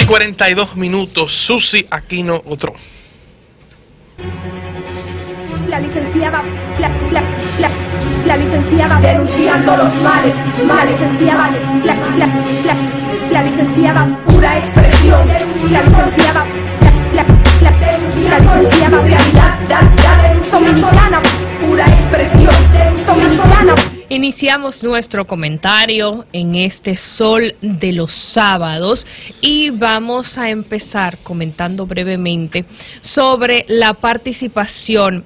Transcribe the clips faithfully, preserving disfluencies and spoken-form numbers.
cuarenta y dos minutos. Susi Aquino Otro. La licenciada, la, la, la, la licenciada denunciando los males, males, licenciada, la, la, la, la licenciada pura expresión, la licenciada, la, la, la, la licenciada realidad, da, da, dominicana, pura expresión, dominicana. Iniciamos nuestro comentario en este sol de los sábados y vamos a empezar comentando brevemente sobre la participación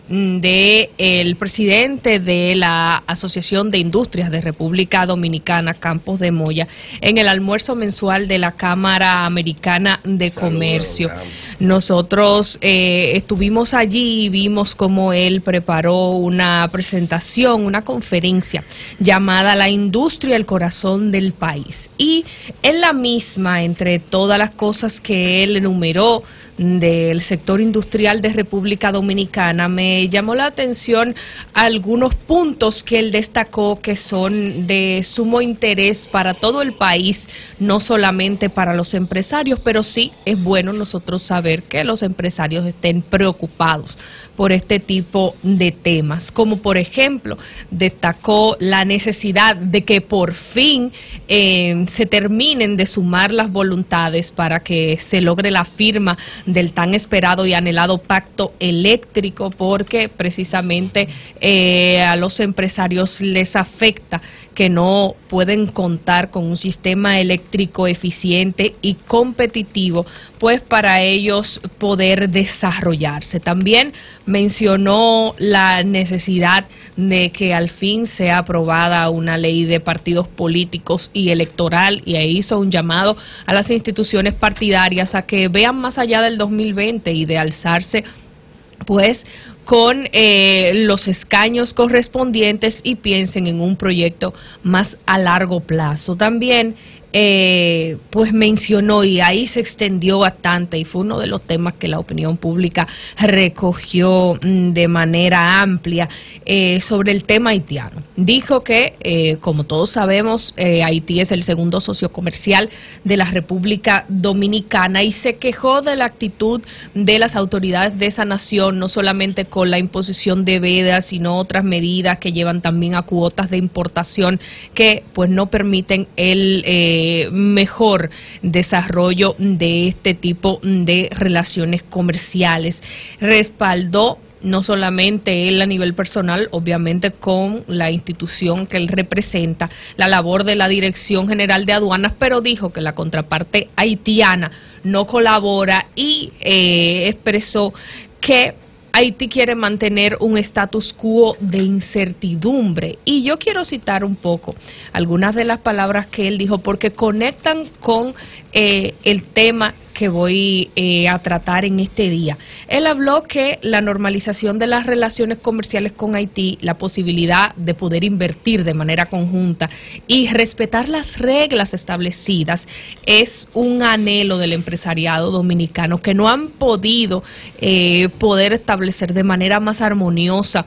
del presidente de la Asociación de Industrias de República Dominicana, Campos de Moya, en el almuerzo mensual de la Cámara Americana de Comercio. Nosotros eh, estuvimos allí y vimos cómo él preparó una presentación, una conferencia llamada La Industria, el Corazón del País. Y en la misma, entre todas las cosas que él enumeró del sector industrial de República Dominicana, me llamó la atención algunos puntos que él destacó que son de sumo interés para todo el país, no solamente para los empresarios, pero sí es bueno nosotros saber que los empresarios estén preocupados por este tipo de temas, como por ejemplo destacó la necesidad de que por fin eh, se terminen de sumar las voluntades para que se logre la firma del tan esperado y anhelado pacto eléctrico, porque precisamente eh, a los empresarios les afecta que no pueden contar con un sistema eléctrico eficiente y competitivo, pues para ellos poder desarrollarse. También mencionó la necesidad de que al fin sea aprobada una ley de partidos políticos y electoral, y ahí hizo un llamado a las instituciones partidarias a que vean más allá del dos mil veinte y de alzarse pues con eh, los escaños correspondientes y piensen en un proyecto más a largo plazo. También eh, pues mencionó, y ahí se extendió bastante, y fue uno de los temas que la opinión pública recogió mm, de manera amplia, eh, sobre el tema haitiano. Dijo que, eh, como todos sabemos, eh, Haití es el segundo socio comercial de la República Dominicana, y se quejó de la actitud de las autoridades de esa nación, no solamente con la imposición de vedas, sino otras medidas que llevan también a cuotas de importación que pues no permiten el eh, mejor desarrollo de este tipo de relaciones comerciales. Respaldó no solamente él a nivel personal, obviamente con la institución que él representa, la labor de la Dirección General de Aduanas, pero dijo que la contraparte haitiana no colabora y eh, expresó que Haití quiere mantener un status quo de incertidumbre. Y yo quiero citar un poco algunas de las palabras que él dijo, porque conectan con eh, el tema que voy eh, a tratar en este día. Él habló que la normalización de las relaciones comerciales con Haití, la posibilidad de poder invertir de manera conjunta y respetar las reglas establecidas es un anhelo del empresariado dominicano que no han podido eh, poder establecer de manera más armoniosa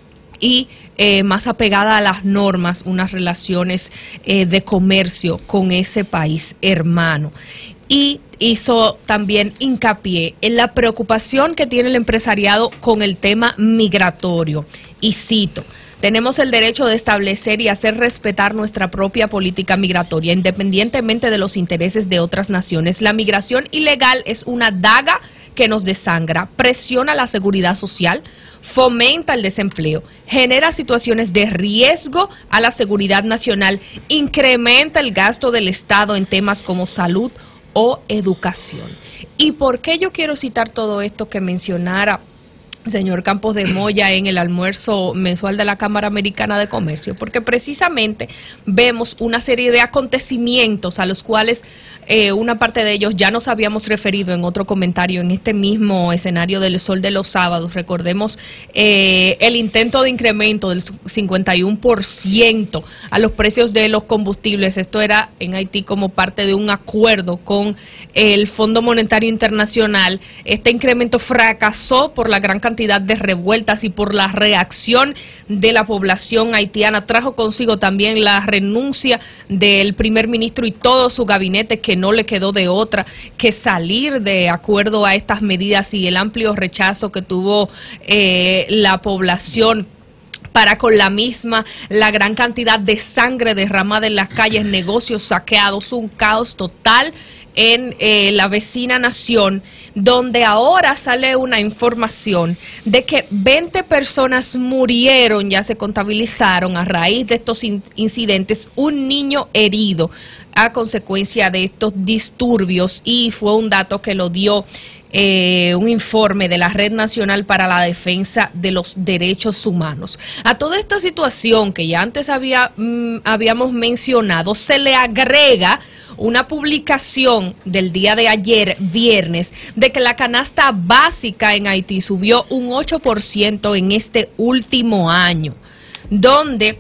y eh, más apegada a las normas unas relaciones eh, de comercio con ese país hermano. Y hizo también hincapié en la preocupación que tiene el empresariado con el tema migratorio. Y cito: tenemos el derecho de establecer y hacer respetar nuestra propia política migratoria, independientemente de los intereses de otras naciones. La migración ilegal es una daga que nos desangra, presiona la seguridad social, fomenta el desempleo, genera situaciones de riesgo a la seguridad nacional, incrementa el gasto del Estado en temas como salud o educación. ¿Y por qué yo quiero citar todo esto que mencionara señor Campos de Moya en el almuerzo mensual de la Cámara Americana de Comercio? Porque precisamente vemos una serie de acontecimientos a los cuales eh, una parte de ellos ya nos habíamos referido en otro comentario en este mismo escenario del Sol de los Sábados. Recordemos eh, el intento de incremento del cincuenta y uno por ciento a los precios de los combustibles. Esto era en Haití como parte de un acuerdo con el Fondo Monetario Internacional. Este incremento fracasó por la gran cantidad cantidad de revueltas y por la reacción de la población haitiana. Trajo consigo también la renuncia del primer ministro y todo su gabinete, que no le quedó de otra que salir de acuerdo a estas medidas y el amplio rechazo que tuvo eh, la población para con la misma, la gran cantidad de sangre derramada en las calles, negocios saqueados, un caos total en eh, la vecina nación, donde ahora sale una información de que veinte personas murieron, ya se contabilizaron a raíz de estos in incidentes, un niño herido a consecuencia de estos disturbios, y fue un dato que lo dio Eh, un informe de la Red Nacional para la Defensa de los Derechos Humanos. A toda esta situación que ya antes había, mmm, habíamos mencionado, se le agrega una publicación del día de ayer, viernes, de que la canasta básica en Haití subió un ocho por ciento en este último año, donde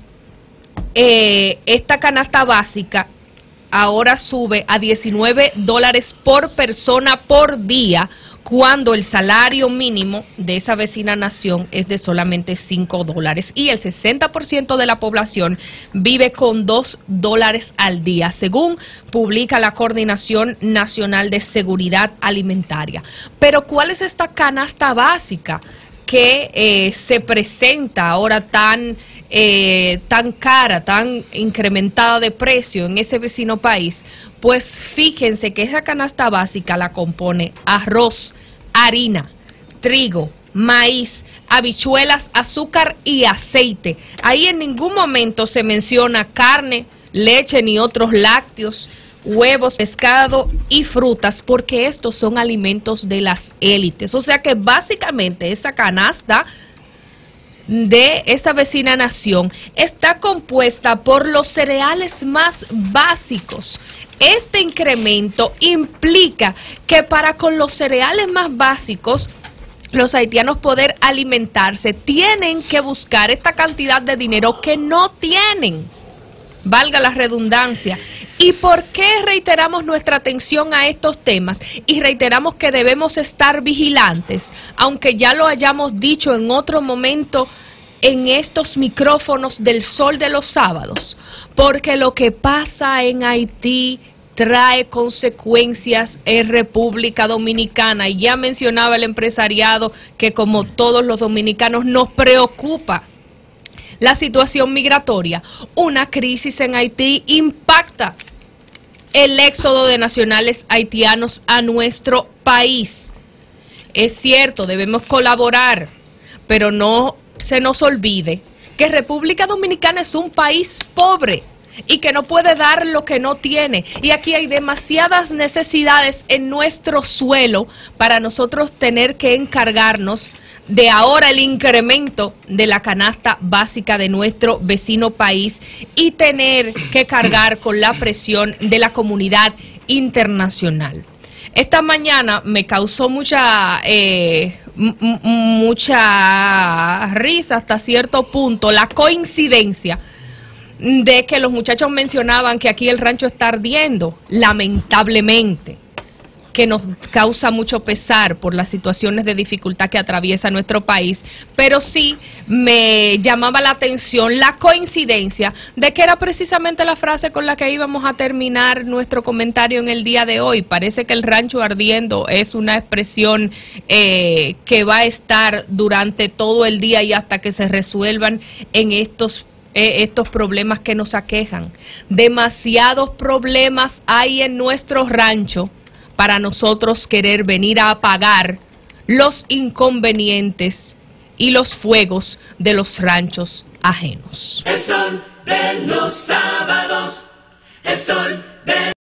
eh, esta canasta básica ahora sube a diecinueve dólares por persona por día, cuando el salario mínimo de esa vecina nación es de solamente cinco dólares, y el sesenta por ciento de la población vive con dos dólares al día, según publica la Coordinación Nacional de Seguridad Alimentaria. Pero ¿cuál es esta canasta básica que eh, se presenta ahora tan, eh, tan cara, tan incrementada de precio en ese vecino país? Pues fíjense que esa canasta básica la compone arroz, harina, trigo, maíz, habichuelas, azúcar y aceite. Ahí en ningún momento se menciona carne, leche ni otros lácteos, huevos, pescado y frutas, porque estos son alimentos de las élites. O sea que básicamente esa canasta de esa vecina nación está compuesta por los cereales más básicos. Este incremento implica que para con los cereales más básicos los haitianos poder alimentarse, tienen que buscar esta cantidad de dinero que no tienen, valga la redundancia. ¿Y por qué reiteramos nuestra atención a estos temas? Y reiteramos que debemos estar vigilantes, aunque ya lo hayamos dicho en otro momento en estos micrófonos del Sol de los Sábados, porque lo que pasa en Haití trae consecuencias en República Dominicana. Y ya mencionaba el empresariado que, como todos los dominicanos, nos preocupa la situación migratoria. Una crisis en Haití impacta el éxodo de nacionales haitianos a nuestro país. Es cierto, debemos colaborar, pero no se nos olvide que República Dominicana es un país pobre y que no puede dar lo que no tiene. Y aquí hay demasiadas necesidades en nuestro suelo para nosotros tener que encargarnos de ahora el incremento de la canasta básica de nuestro vecino país y tener que cargar con la presión de la comunidad internacional. Esta mañana me causó mucha eh, mucha risa hasta cierto punto la coincidencia de que los muchachos mencionaban que aquí el rancho está ardiendo, lamentablemente, que nos causa mucho pesar por las situaciones de dificultad que atraviesa nuestro país, pero sí me llamaba la atención la coincidencia de que era precisamente la frase con la que íbamos a terminar nuestro comentario en el día de hoy. Parece que el rancho ardiendo es una expresión eh, que va a estar durante todo el día y hasta que se resuelvan en estos eh, estos problemas que nos aquejan. Demasiados problemas hay en nuestro rancho para nosotros querer venir a apagar los inconvenientes y los fuegos de los ranchos ajenos. El sol de los sábados, el sol de